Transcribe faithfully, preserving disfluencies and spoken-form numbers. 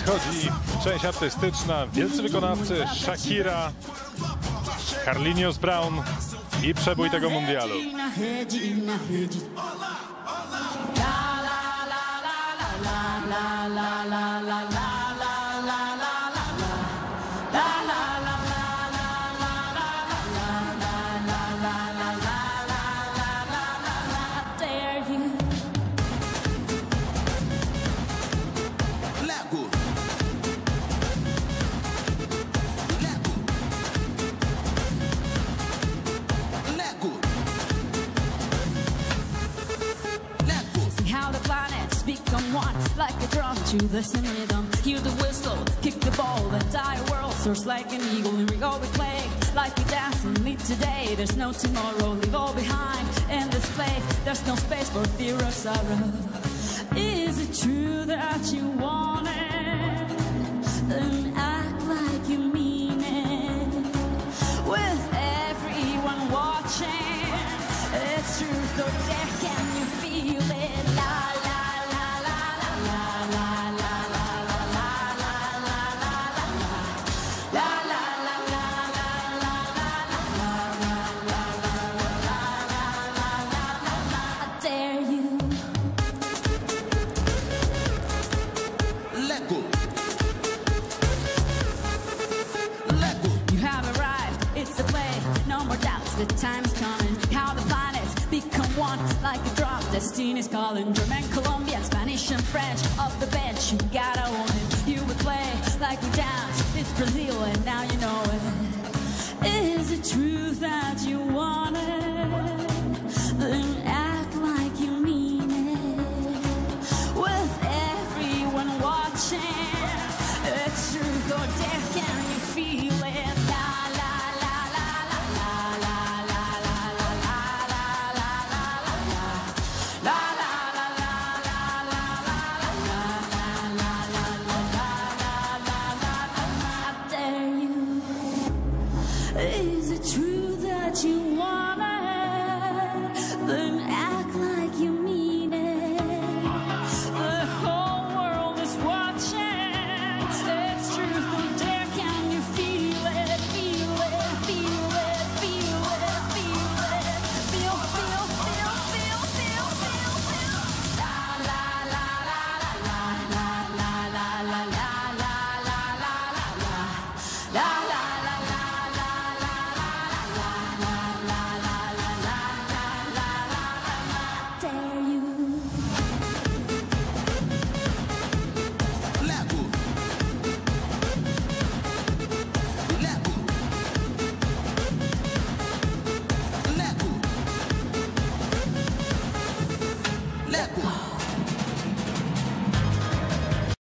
nadchodzi część artystyczna. Wielcy wykonawcy Shakira, Carlinhos Brown i przebój tego mundialu. Become one like a drum to the same rhythm. Hear the whistle, kick the ball, the entire world soars like an eagle. And we go, we play like we dance and live today. There's no tomorrow, leave all behind in this place. There's no space for fear or sorrow. Is it true that you want it? Then act like you mean it. With everyone watching, it's truth or dare, can you feel it? La, la. The time's coming, how the planets become one like a drum. Destiny's calling. German, Colombian, Spanish and French off the bench. You gotta own it. You would play like we dance. It's Brazil and now you know it. Is it true that you want it? Then act like you mean it. With everyone watching, it's truth or dare, can you feel it? La, la, la, la, la, la, la. Is it true that you want it? Then act like you mean it. The whole world is watching. It's truth or dare, can you feel it? Feel it, feel it, feel it, feel it. Feel, feel, feel, feel, feel, feel, feel. La, la, la, la, la, la, la, la, la, la, la, la, la, la, la, la.